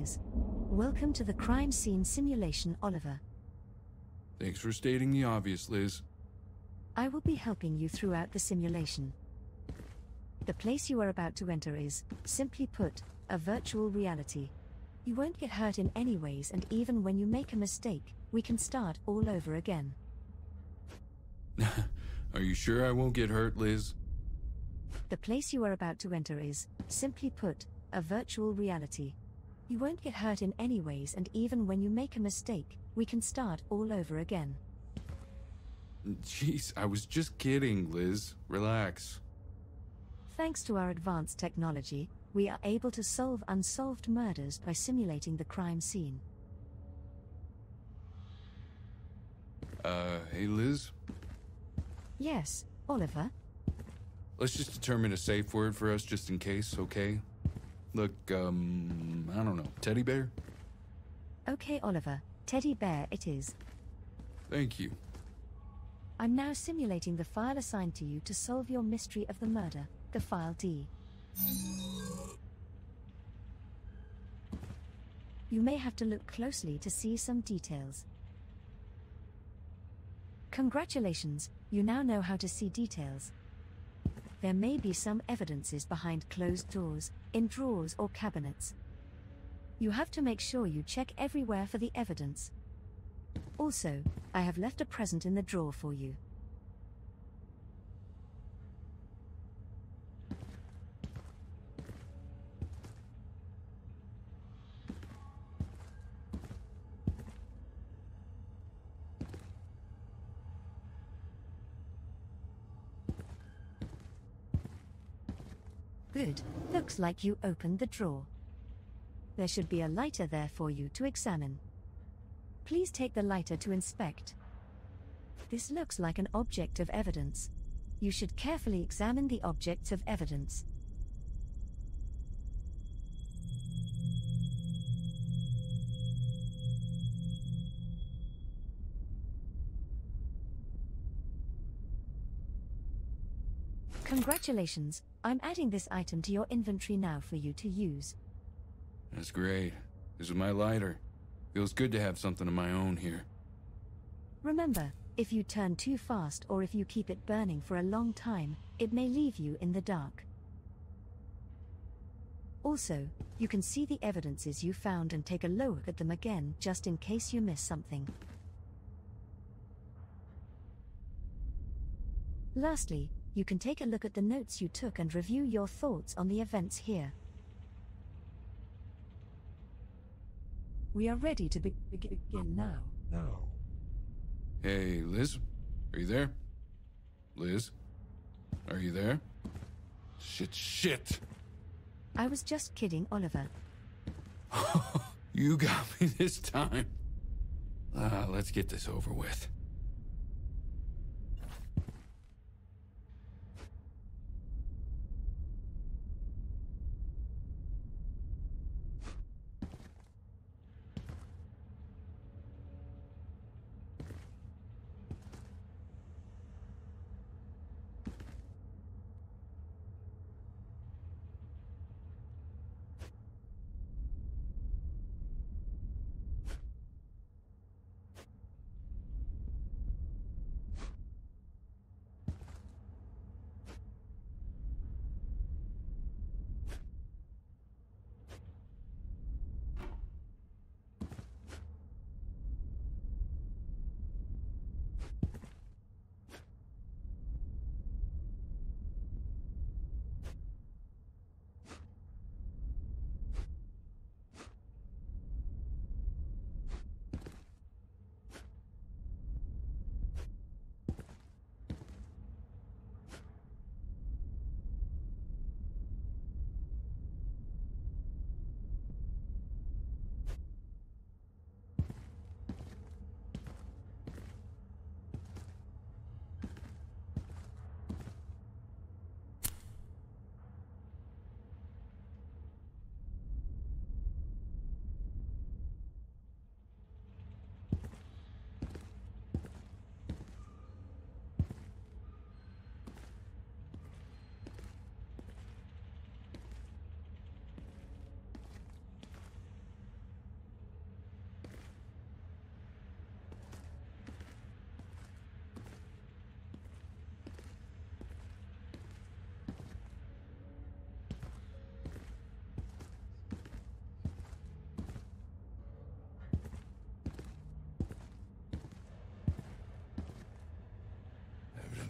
Liz. Welcome to the crime scene simulation, Oliver. Thanks for stating the obvious, Liz. I will be helping you throughout the simulation. The place you are about to enter is, simply put, a virtual reality. You won't get hurt in any ways, and even when you make a mistake, we can start all over again. Are you sure I won't get hurt, Liz? The place you are about to enter is, simply put, a virtual reality. You won't get hurt in any ways, and even when you make a mistake, we can start all over again. Jeez, I was just kidding, Liz. Relax. Thanks to our advanced technology, we are able to solve unsolved murders by simulating the crime scene. Hey, Liz? Yes, Oliver? Let's just determine a safe word for us just in case, okay? Look, I don't know, teddy bear? Okay, Oliver, teddy bear it is. Thank you. I'm now simulating the file assigned to you to solve your mystery of the murder, the file D. You may have to look closely to see some details. Congratulations, you now know how to see details. There may be some evidences behind closed doors, in drawers or cabinets. You have to make sure you check everywhere for the evidence. Also, I have left a present in the drawer for you. Good, looks like you opened the drawer. There should be a lighter there for you to examine. Please take the lighter to inspect. This looks like an object of evidence. You should carefully examine the objects of evidence. Congratulations, I'm adding this item to your inventory now for you to use. That's great. This is my lighter. Feels good to have something of my own here. Remember, if you turn too fast or if you keep it burning for a long time, it may leave you in the dark. Also, you can see the evidences you found and take a look at them again just in case you miss something. Lastly, you can take a look at the notes you took and review your thoughts on the events here. We are ready to begin now. Hey, Liz? Are you there? Liz? Are you there? Shit! I was just kidding, Oliver. You got me this time. Let's get this over with.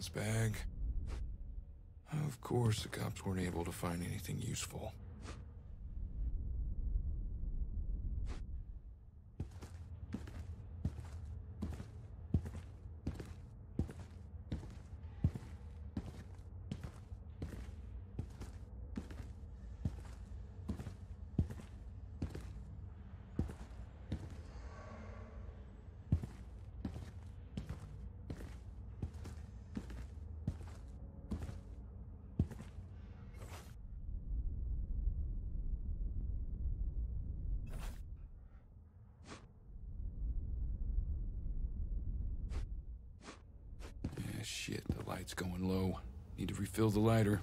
Weapons bag. Of course, the cops weren't able to find anything useful. Shit, the light's going low. Need to refill the lighter.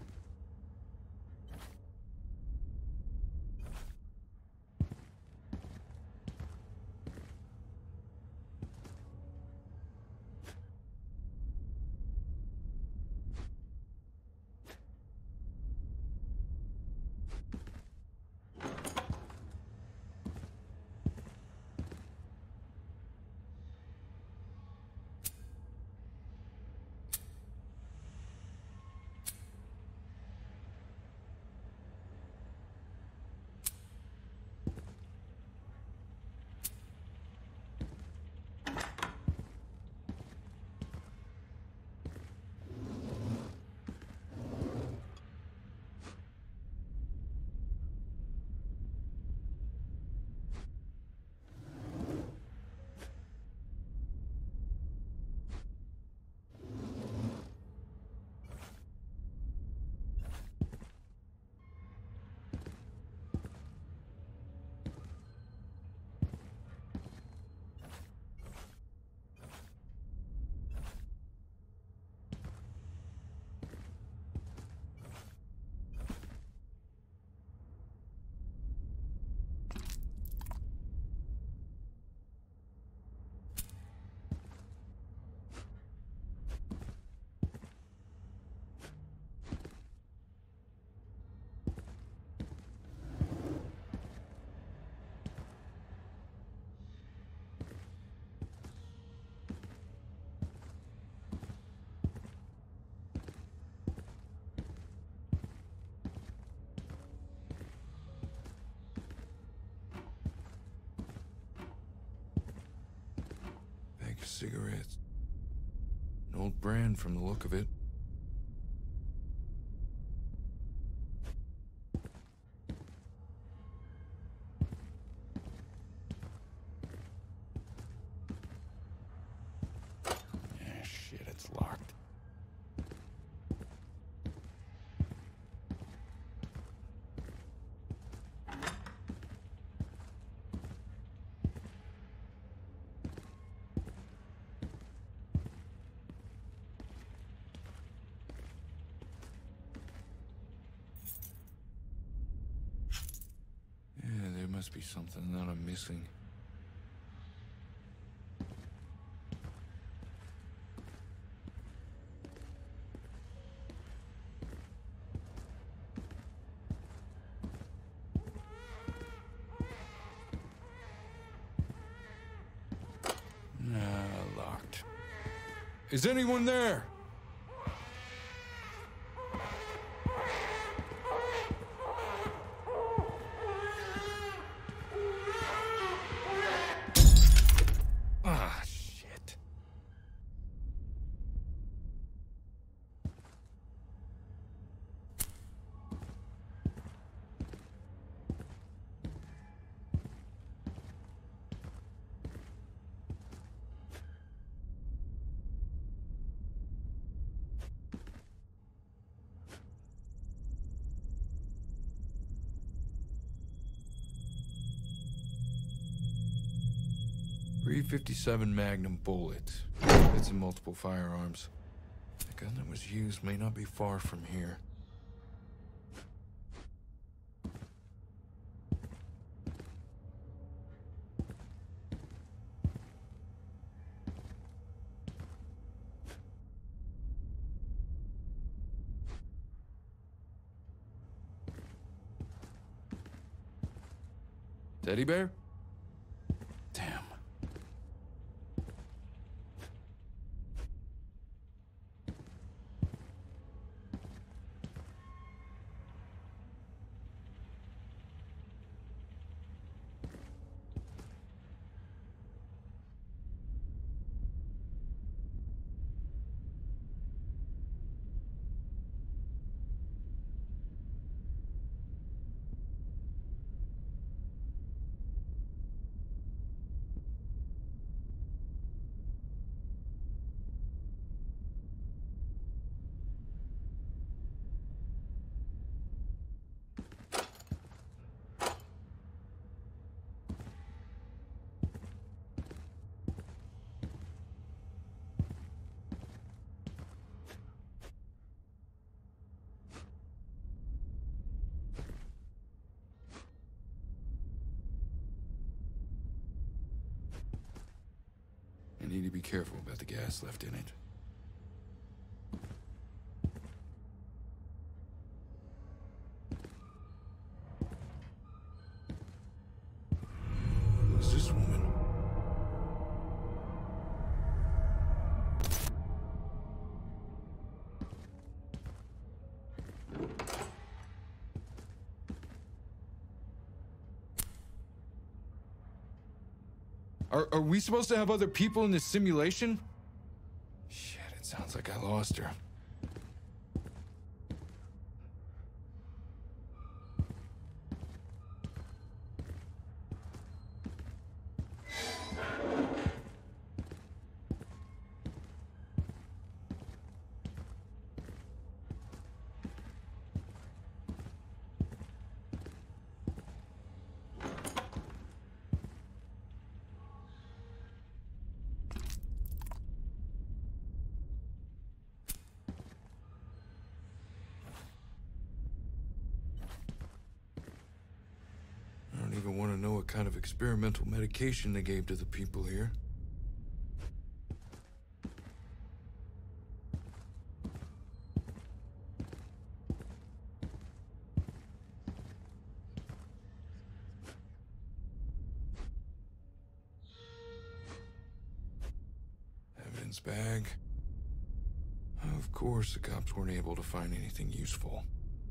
Cigarettes. An old brand from the look of it. Yeah, shit, it's locked. Must be something that I'm missing. Locked. Is anyone there? .357 Magnum bullet. It's in multiple firearms. The gun that was used may not be far from here. Teddy bear? Damn. I need to be careful about the gas left in it. Who's this woman? Are we supposed to have other people in this simulation? Shit, it sounds like I lost her. I don't even want to know what kind of experimental medication they gave to the people here. Evidence bag. Of course, the cops weren't able to find anything useful.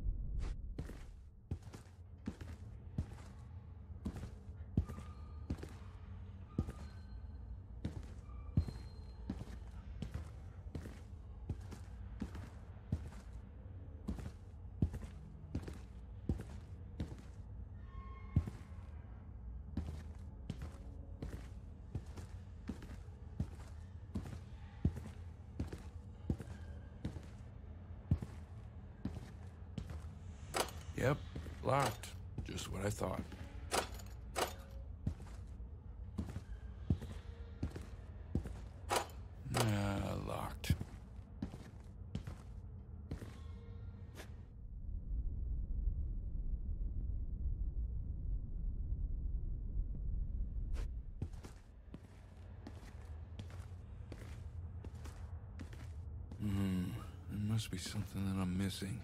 Yep, locked. Just what I thought. Locked. There must be something that I'm missing.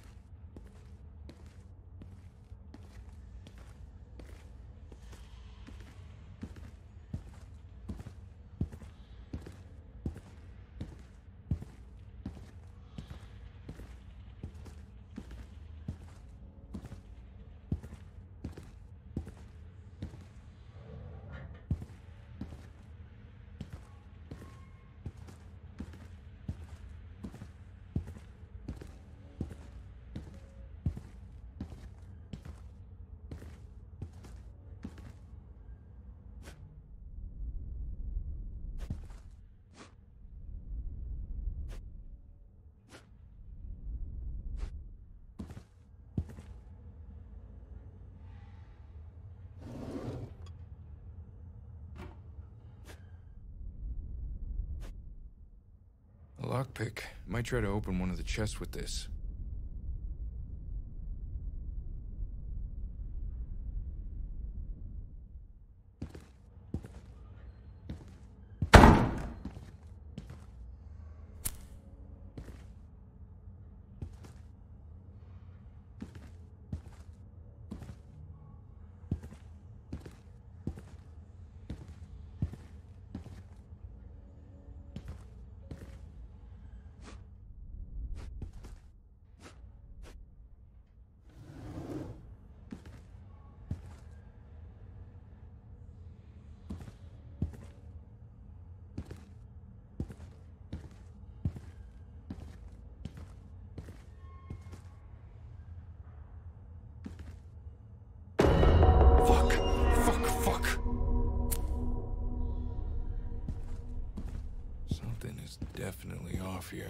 A lockpick. Might try to open one of the chests with this. Something is definitely off here.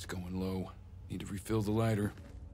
It's going low. Need to refill the lighter.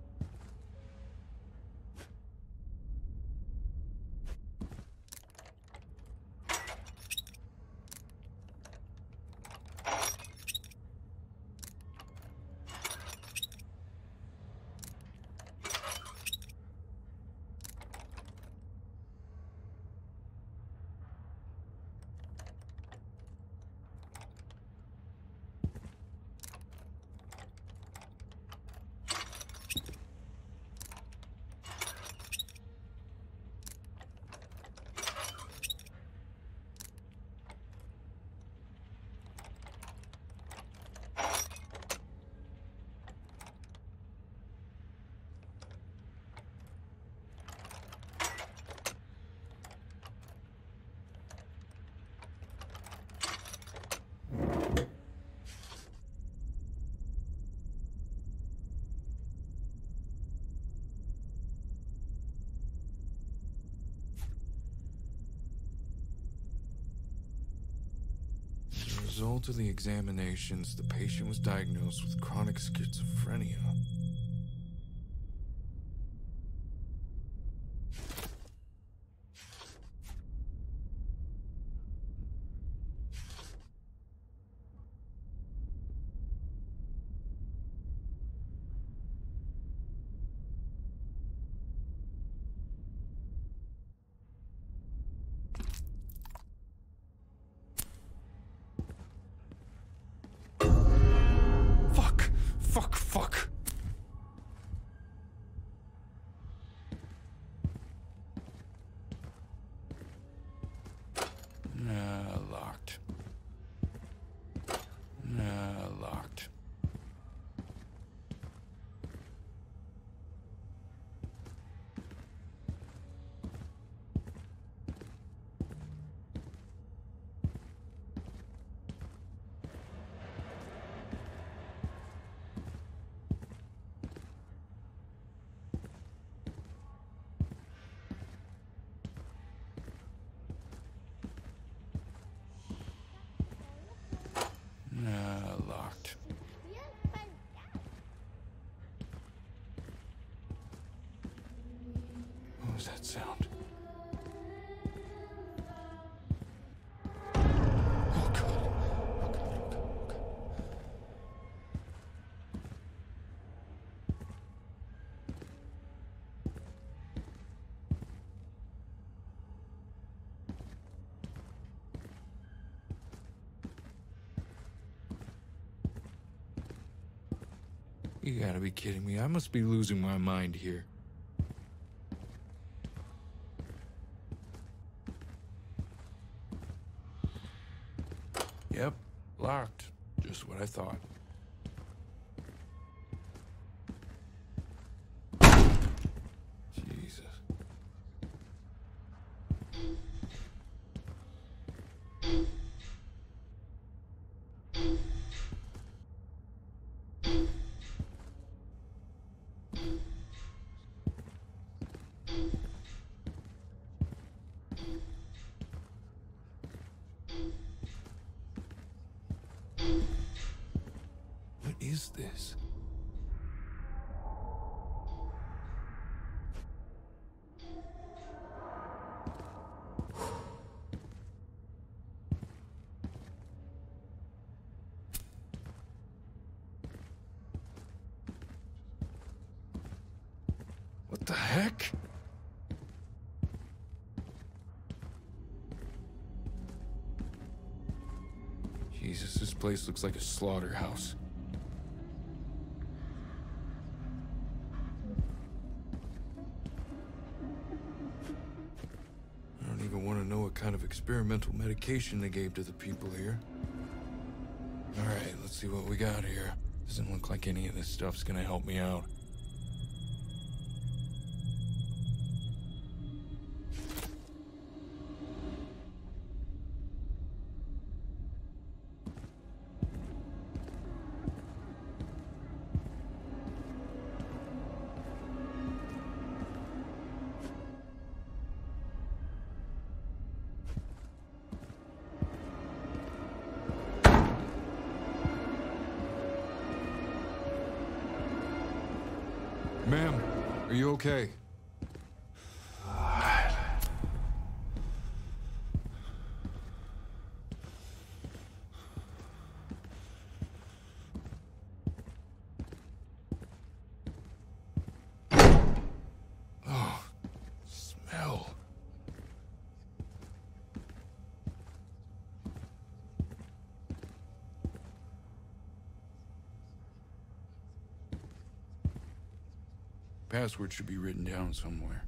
As a result of the examinations, the patient was diagnosed with chronic schizophrenia. Fuck. Locked. Locked. Locked. What was that sound? Oh God. You gotta be kidding me. I must be losing my mind here. Yep, locked. Just what I thought. Jesus. What is this? What the heck? Jesus, this place looks like a slaughterhouse. I don't even want to know what kind of experimental medication they gave to the people here. Alright, let's see what we got here. Doesn't look like any of this stuff's gonna help me out. Are you okay? Oh, smell. Password should be written down somewhere.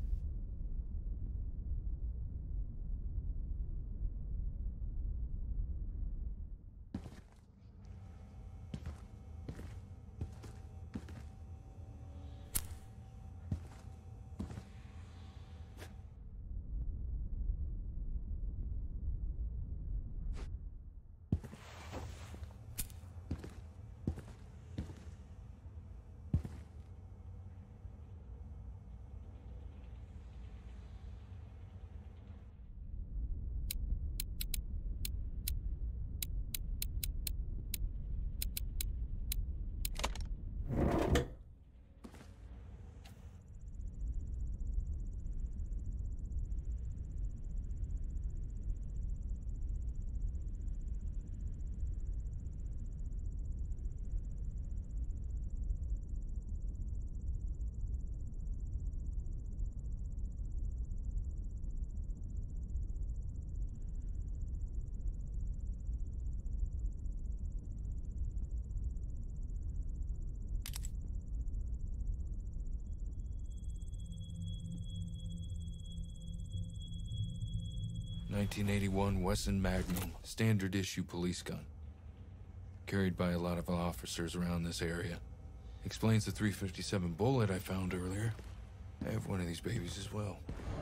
.1981 Wesson Magnum, standard issue police gun. Carried by a lot of officers around this area. Explains the .357 bullet I found earlier. I have one of these babies as well.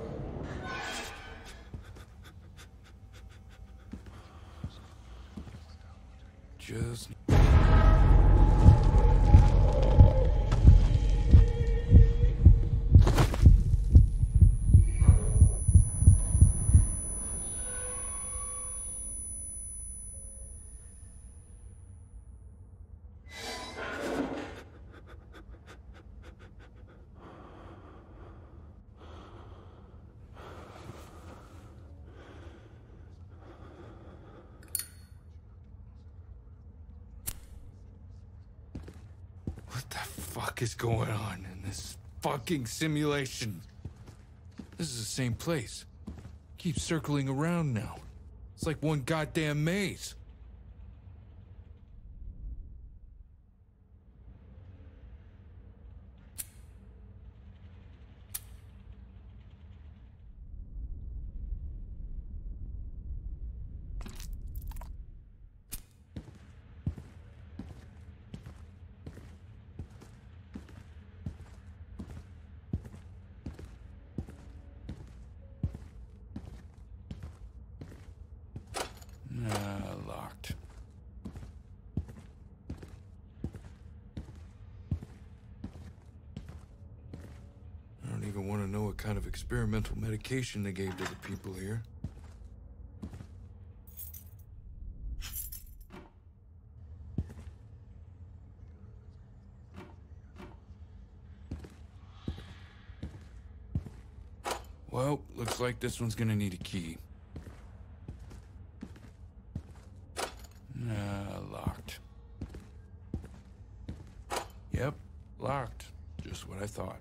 Just... What the fuck is going on in this fucking simulation? This is the same place. Keeps circling around now. It's like one goddamn maze. Locked. I don't even want to know what kind of experimental medication they gave to the people here. Well, looks like this one's gonna need a key. Locked. Yep, locked. Just what I thought.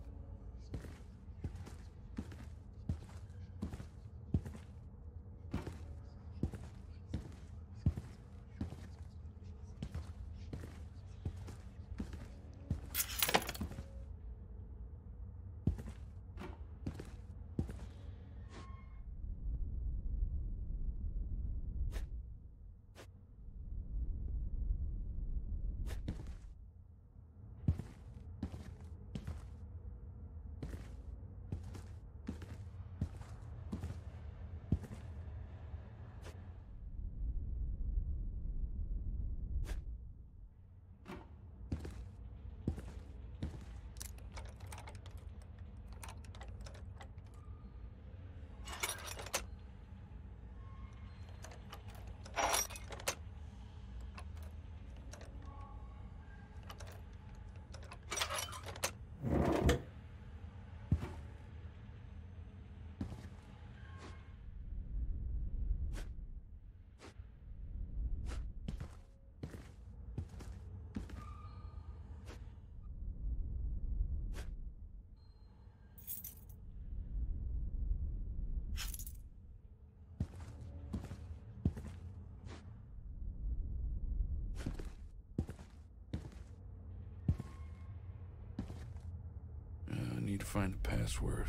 find the password.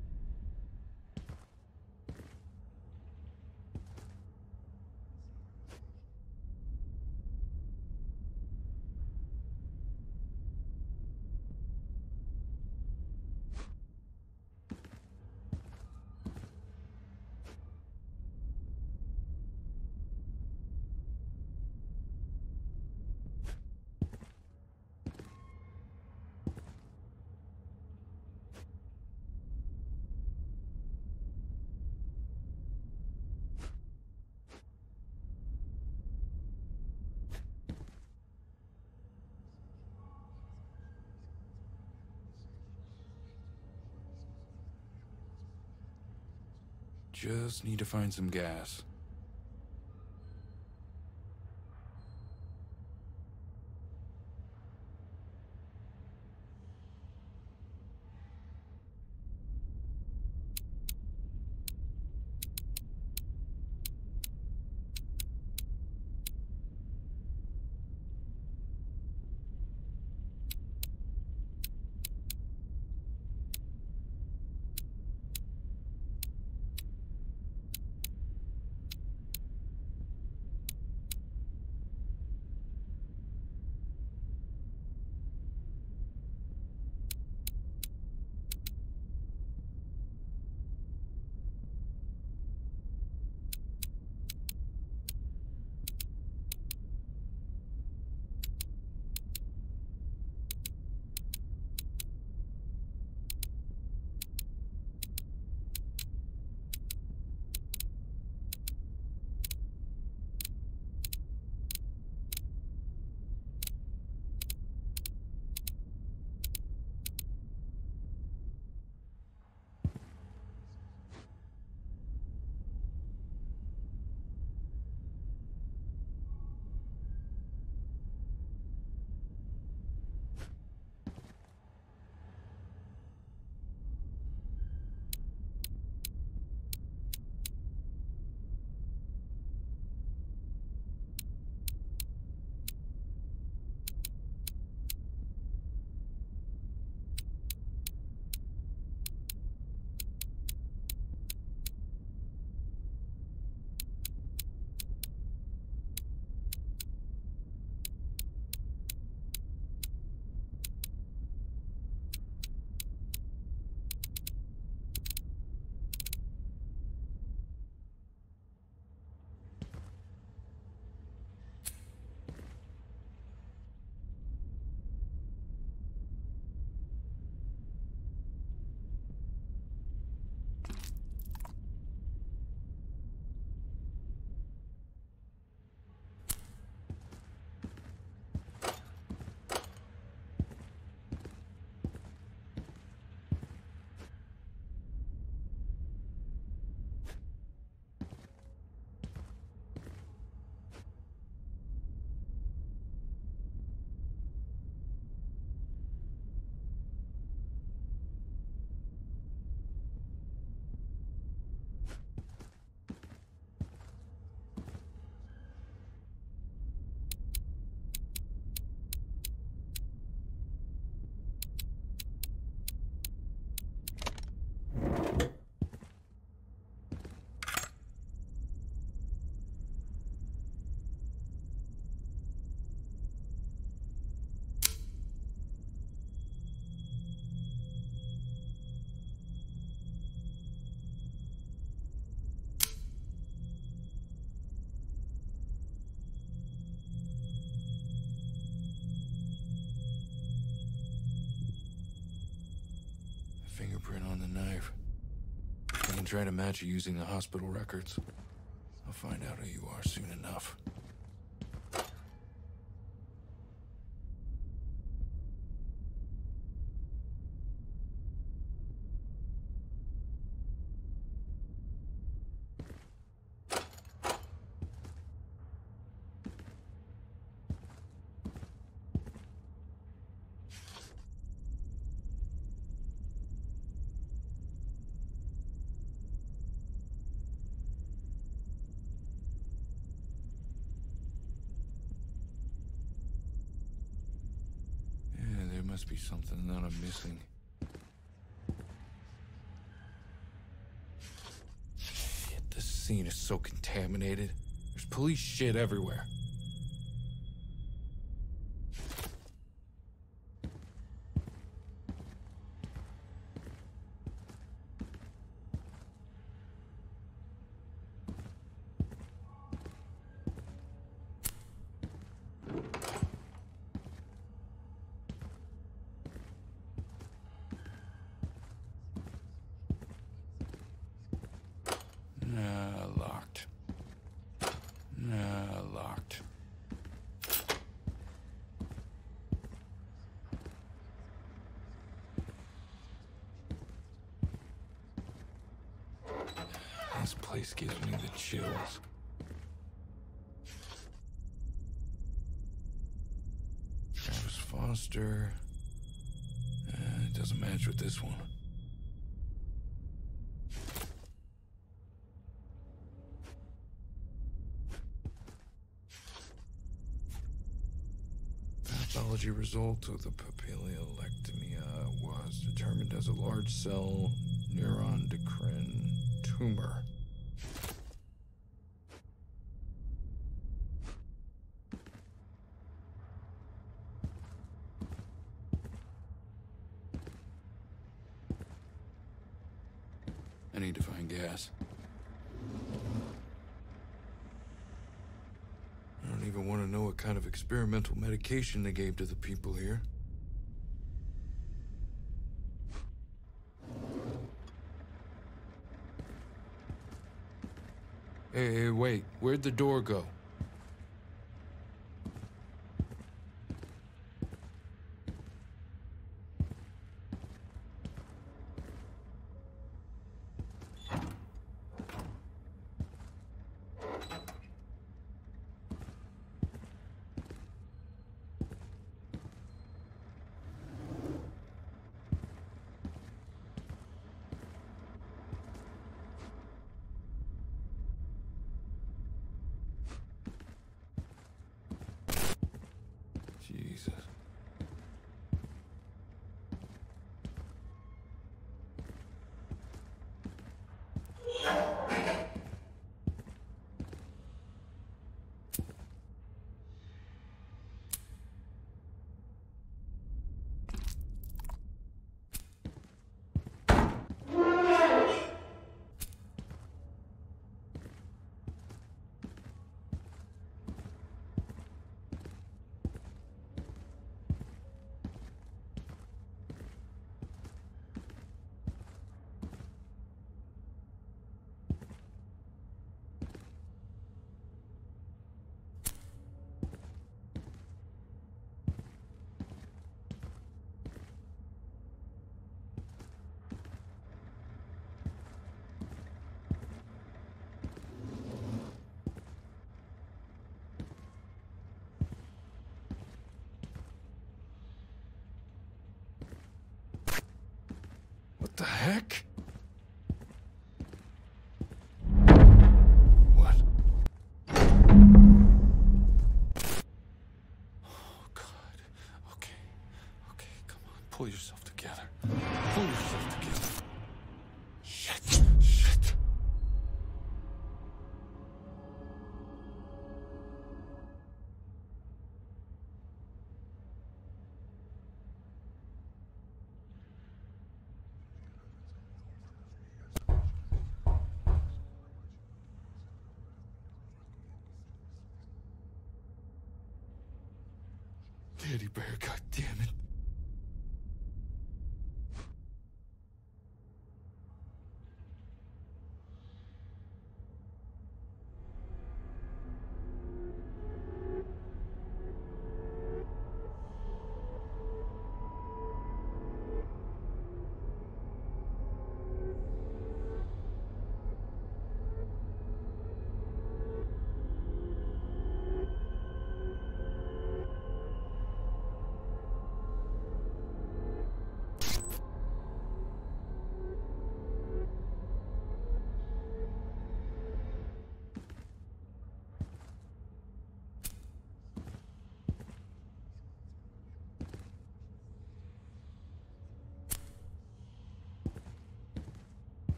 Just need to find some gas. Fingerprint on the knife. I can try to match you using the hospital records. I'll find out who you are soon enough. Must be something that I'm missing. scene is so contaminated. There's police shit everywhere. Locked. Locked. This place gives me the chills. Travis Foster. It doesn't match with this one. Pathology result of the papillolectomy was determined as a large cell neuroendocrine tumor. I need to find gas. I don't even want to know what kind of experimental medication they gave to the people here. Hey, wait. Where'd the door go? Jesus. What the heck? What? Oh, God. Okay. Okay, come on. Pull yourself together. Pull yourself together. Shit. Shit. Teddy bear, goddammit.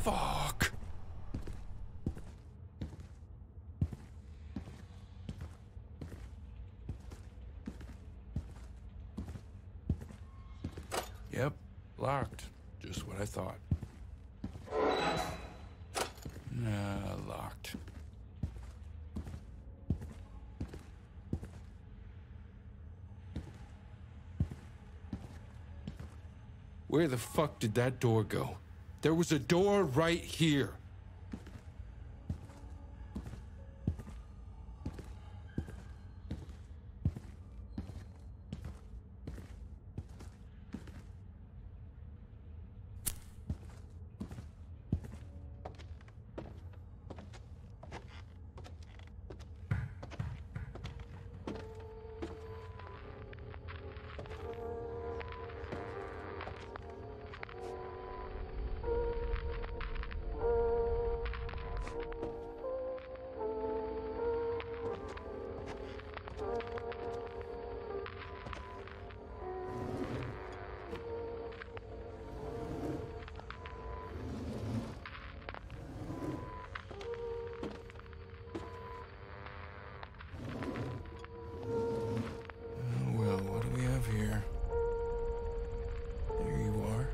Fuck. Yep, locked. Just what I thought. Locked. Where the fuck did that door go? There was a door right here. Well, what do we have here? There you are.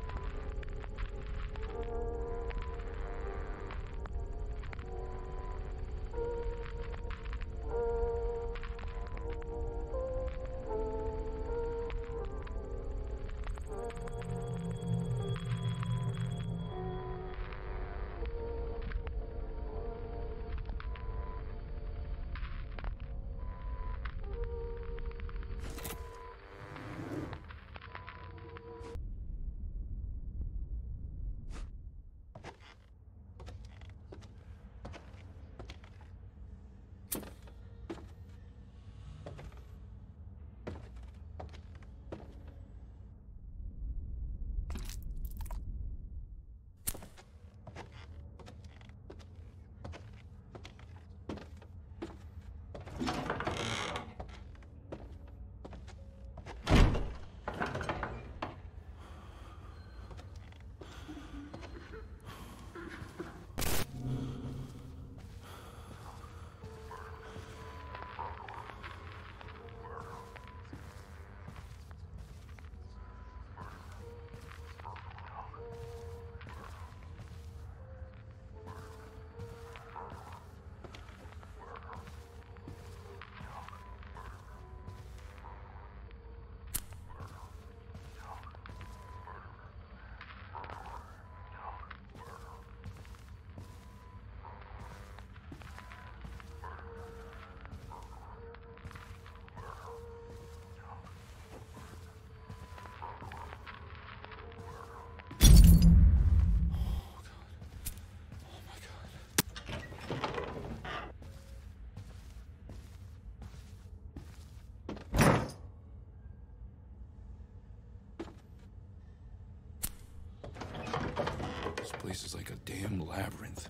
This place is like a damn labyrinth.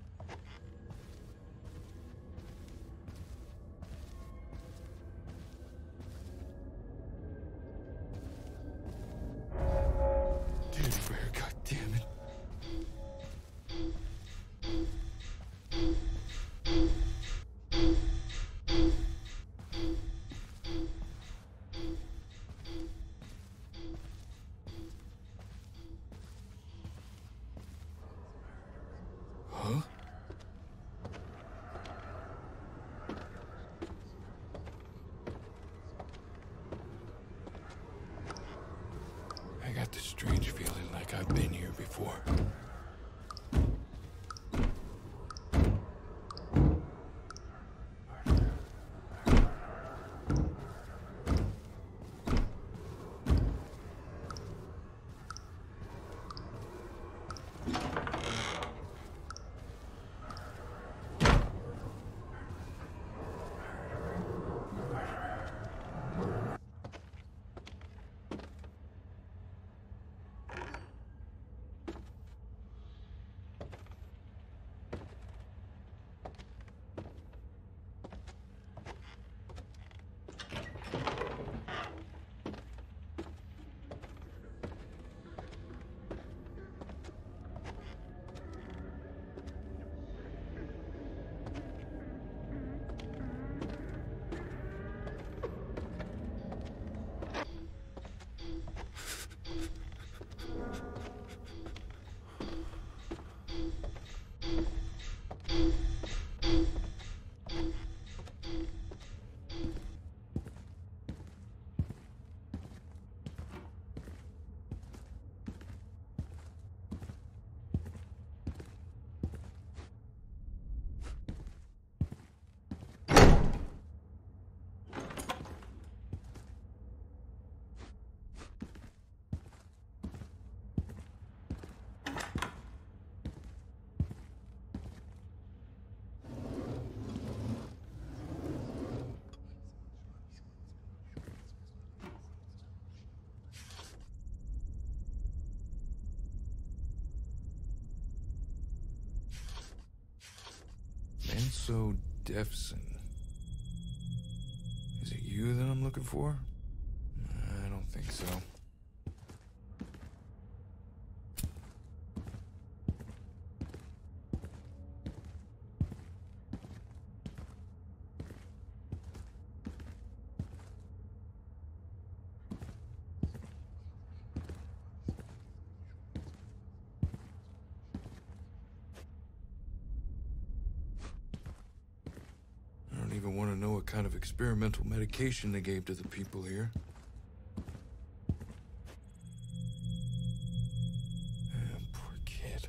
Dude, where, god damn it. Huh? I got this strange feeling like I've been here before. Kelso Defson. Is it you that I'm looking for? I don't think so. I don't even want to know what kind of experimental medication they gave to the people here. Poor kid.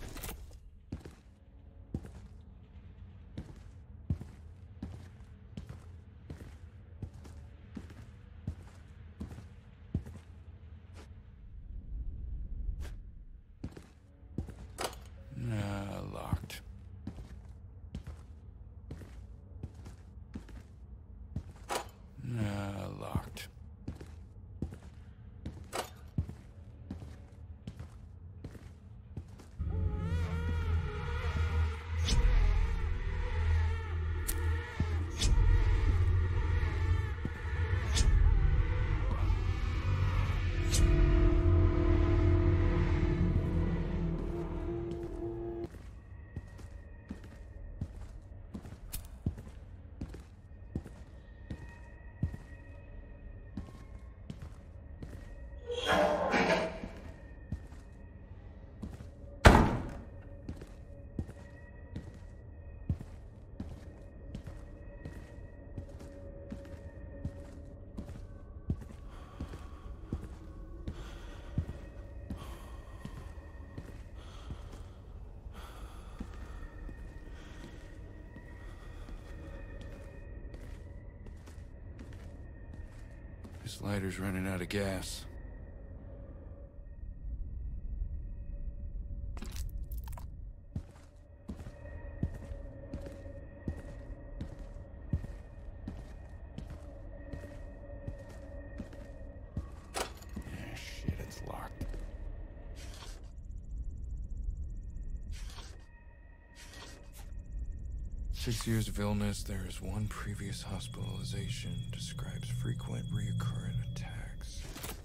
Locked. Locked. This lighter's running out of gas. Shit, it's locked. Six years of illness, there is one previous hospitalization, describes frequent recurrent attacks.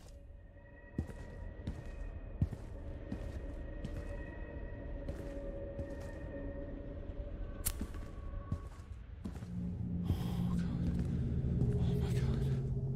Oh, God. Oh, my God.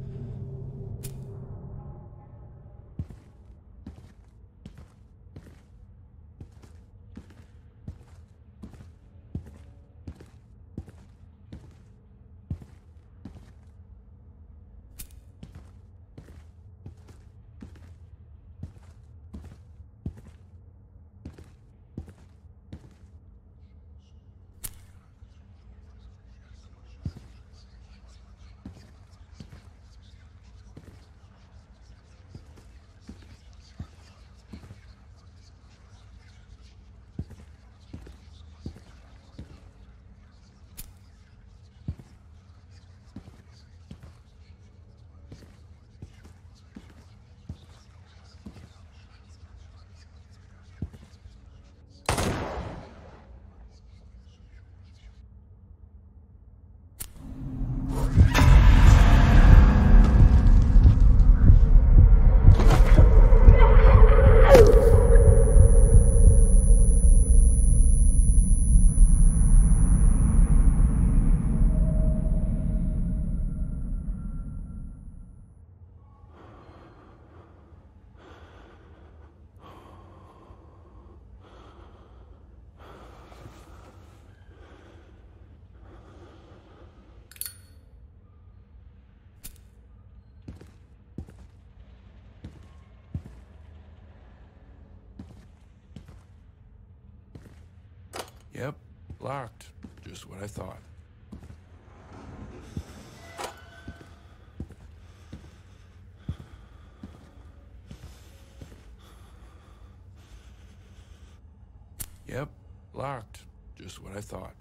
Yep, locked. Just what I thought. Yep, locked. Just what I thought.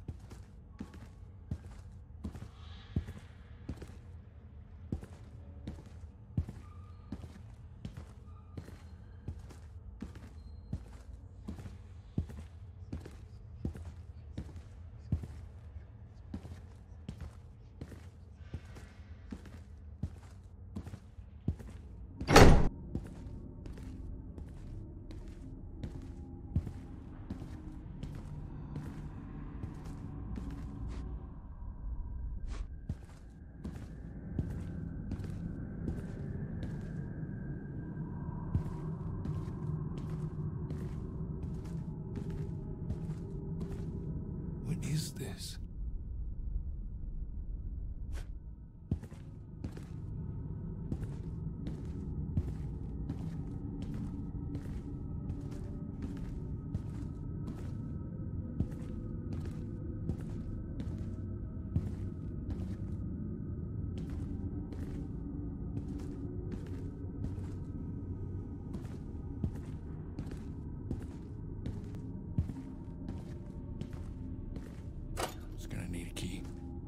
is this? It's gonna need a key.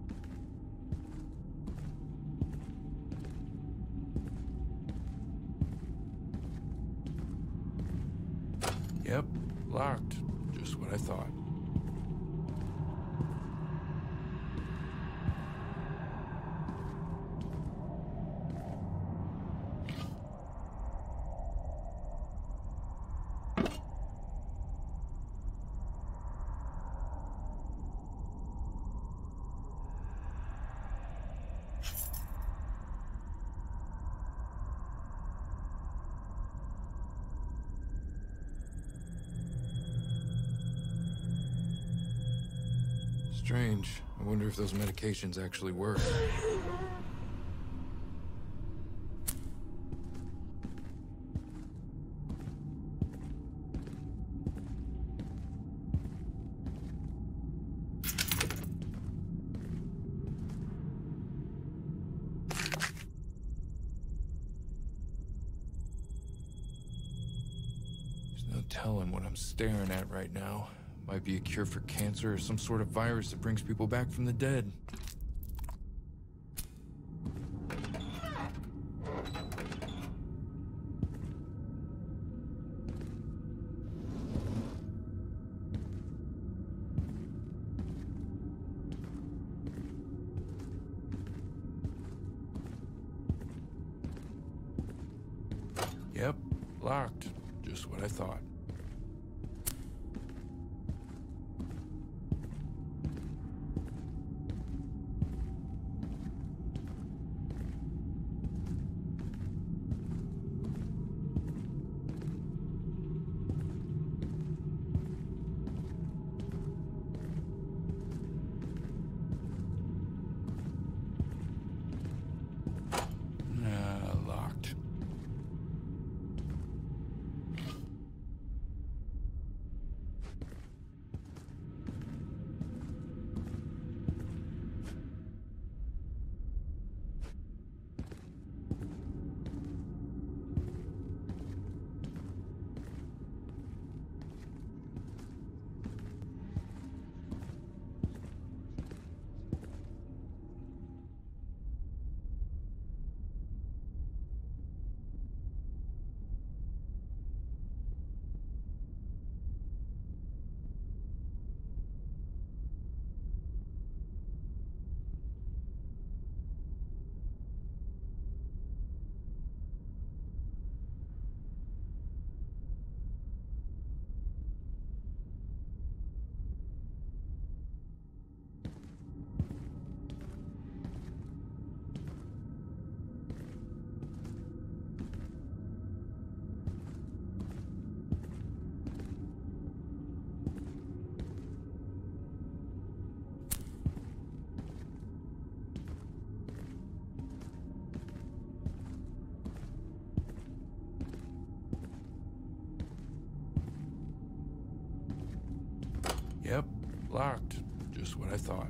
Yep, locked. Just what I thought. Strange. I wonder if those medications actually work. There's no telling what I'm staring at right now. Might be a cure for cancer or some sort of virus that brings people back from the dead. Yep, locked. Just what I thought. Locked. Yep, locked. Just what I thought.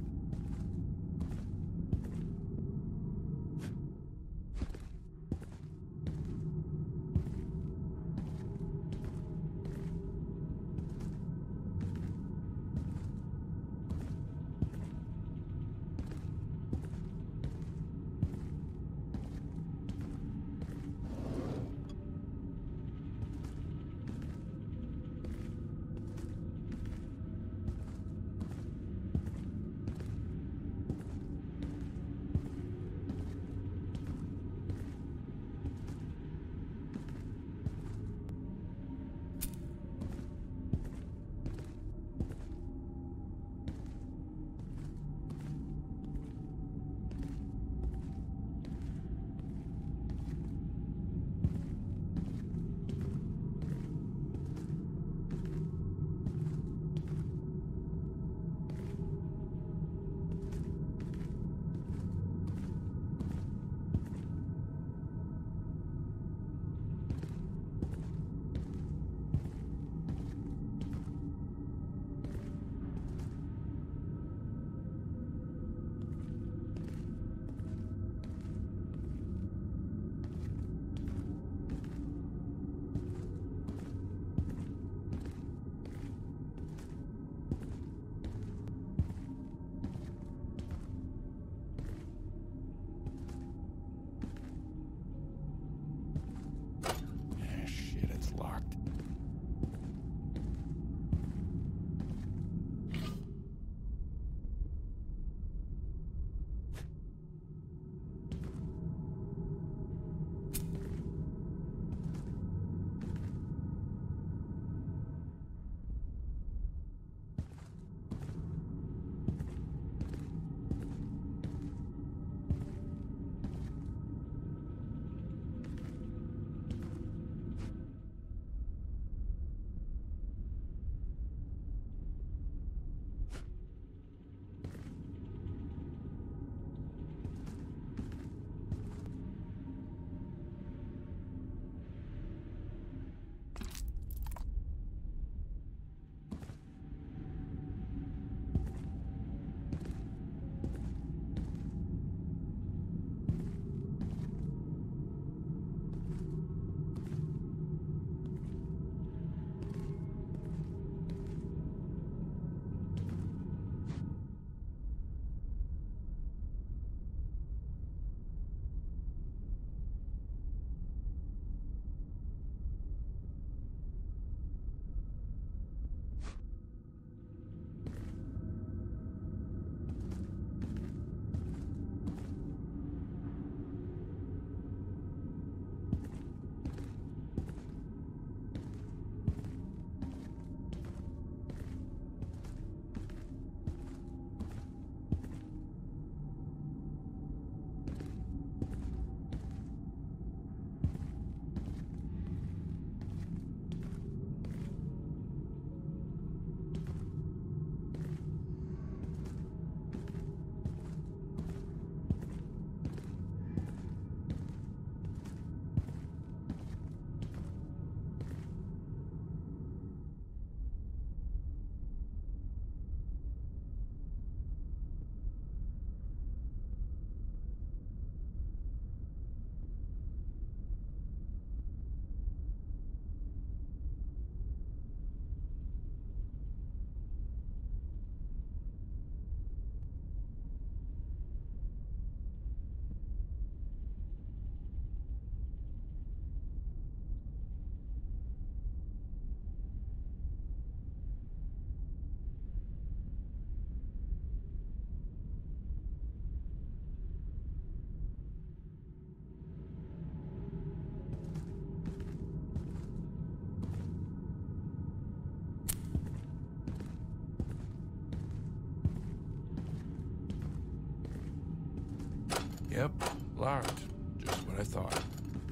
Yep, locked. Just what I thought.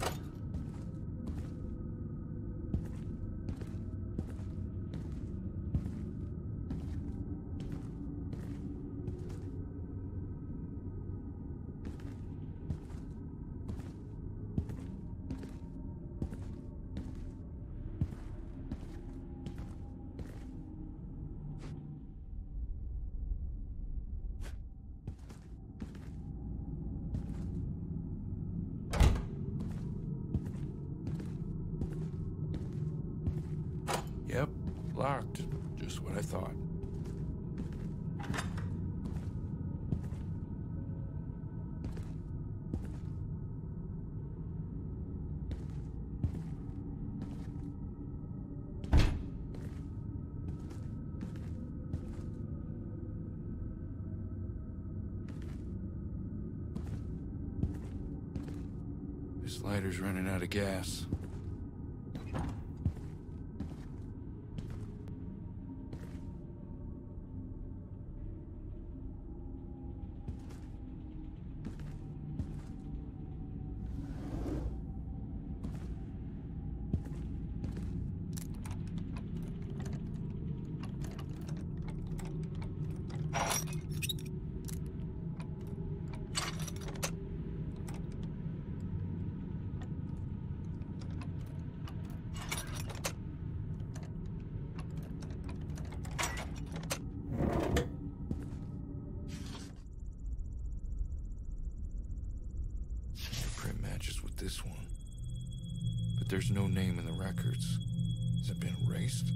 Yep, locked. Just what I thought. This lighter's running out of gas. Print matches with this one. But there's no name in the records. Has it been erased?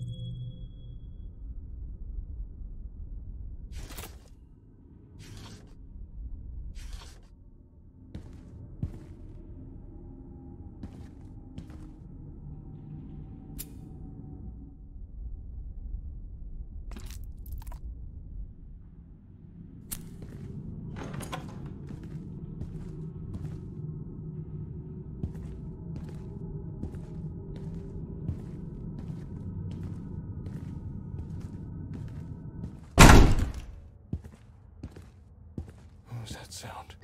What was that sound?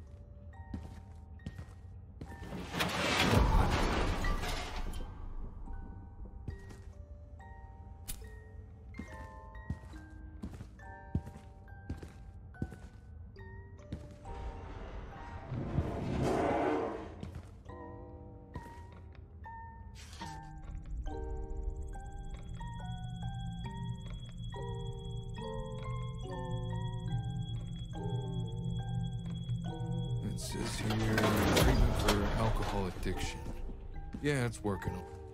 It says here, treatment for alcohol addiction. Yeah, it's working.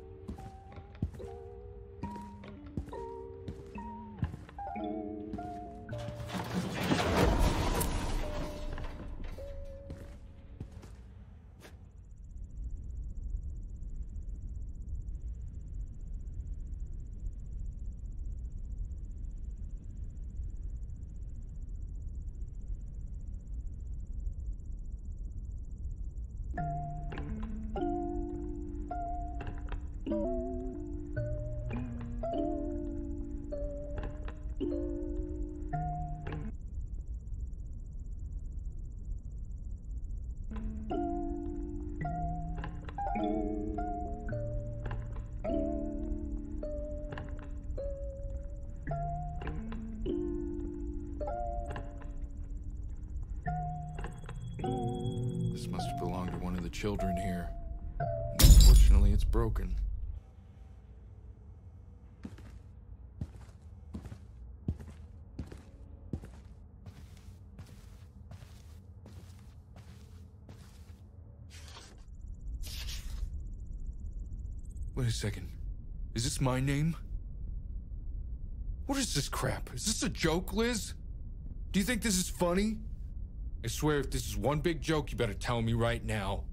This must have belonged to one of the children here. Unfortunately, it's broken. Wait a second. Is this my name? What is this crap? Is this a joke, Liz? Do you think this is funny? I swear if this is one big joke, you better tell me right now.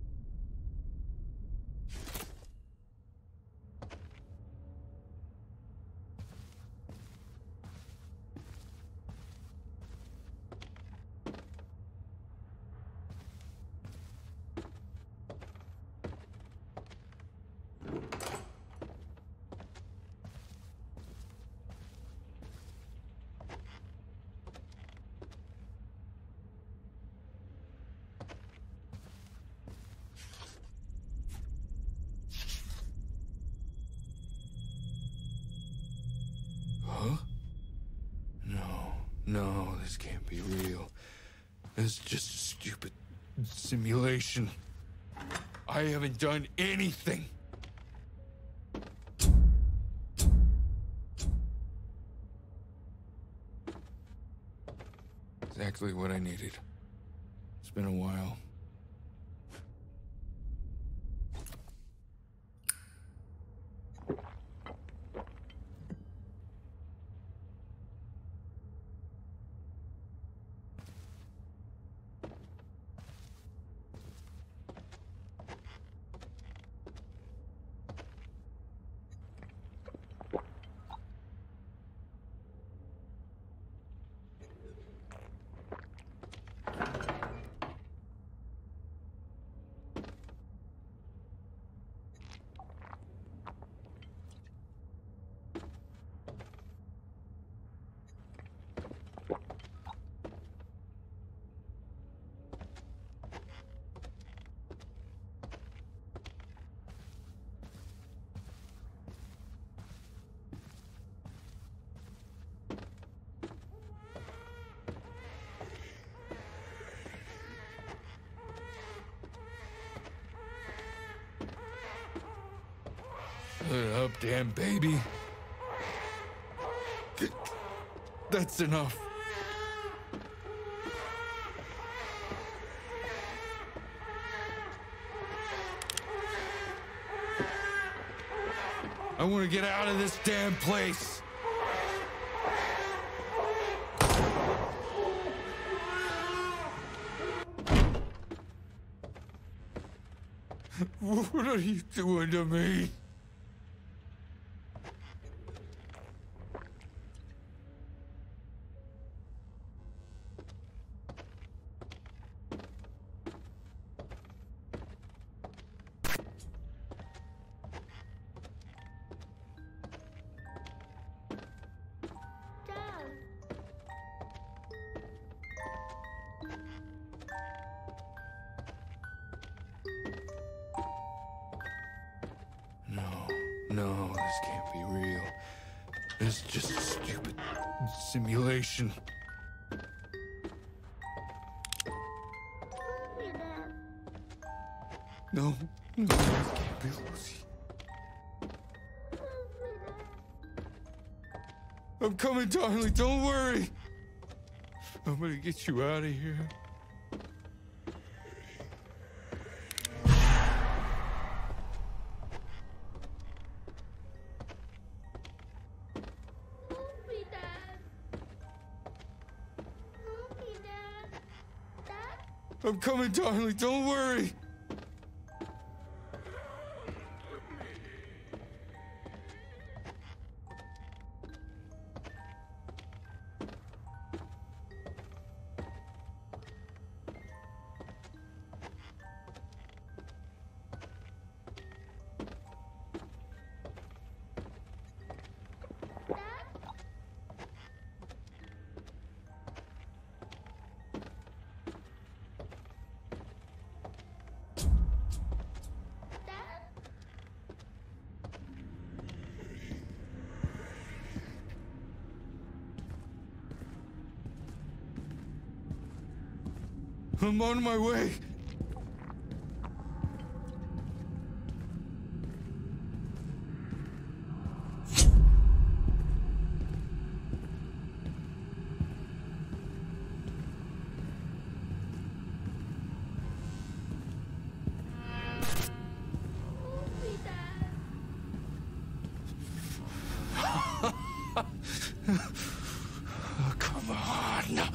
Huh? No, this can't be real. This is just a stupid simulation. I haven't done anything. Exactly what I needed. It's been a while. Shut up, damn baby. That's enough. I want to get out of this damn place. What are you doing to me? No, this can't be real. This is just a stupid simulation. No, this can't be Lucy. I'm coming, darling, don't worry. I'm gonna get you out of here. I'm coming, darling, don't worry. I'm on my way. Oh, come on.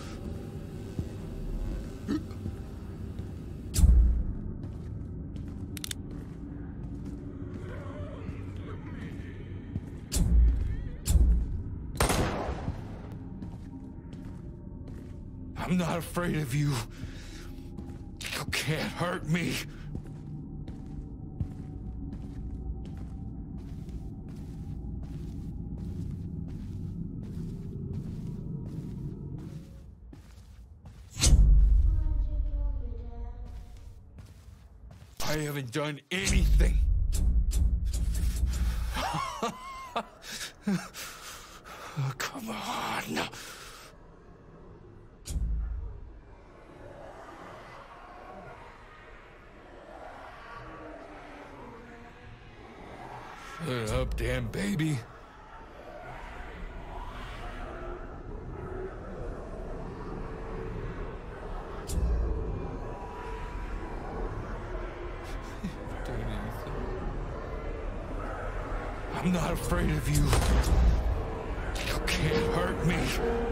I'm not afraid of you. You can't hurt me. I haven't done anything. Oh, come on. Shut up, damn baby. I'm not afraid of you. You can't hurt me.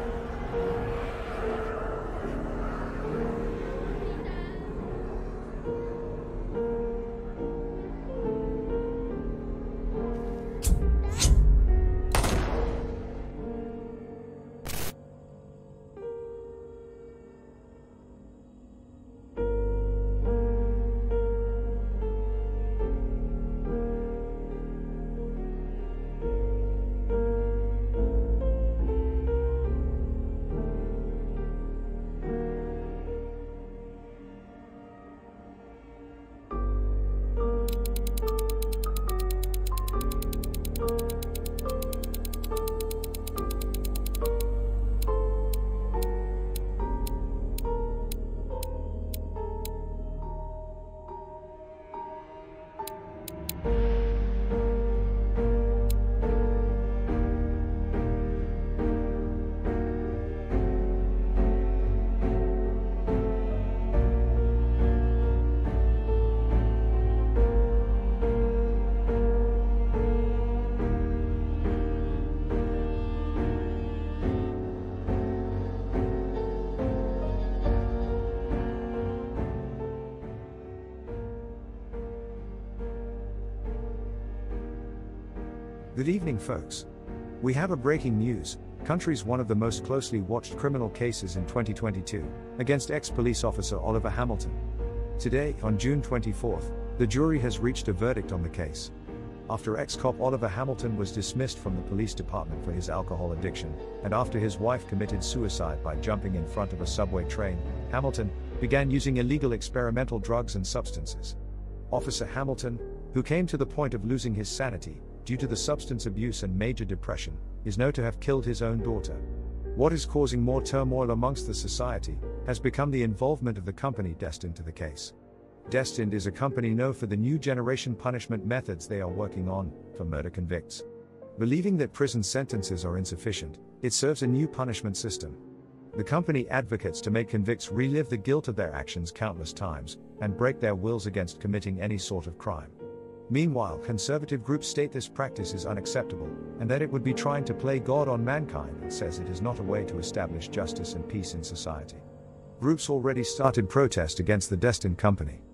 Good evening, folks. We have a breaking news. Country's one of the most closely watched criminal cases in 2022, against ex-police officer Oliver Hamilton. Today, on June 24th, the jury has reached a verdict on the case. After ex-cop Oliver Hamilton was dismissed from the police department for his alcohol addiction, and after his wife committed suicide by jumping in front of a subway train, Hamilton began using illegal experimental drugs and substances. Officer Hamilton, who came to the point of losing his sanity due to the substance abuse and major depression, is known to have killed his own daughter. What is causing more turmoil amongst the society has become the involvement of the company Destined to the case. Destined is a company known for the new generation punishment methods they are working on for murder convicts. Believing that prison sentences are insufficient, it serves a new punishment system. The company advocates to make convicts relive the guilt of their actions countless times and break their wills against committing any sort of crime. Meanwhile, conservative groups state this practice is unacceptable, and that it would be trying to play God on mankind, and says it is not a way to establish justice and peace in society. Groups already started protest against the Destined company.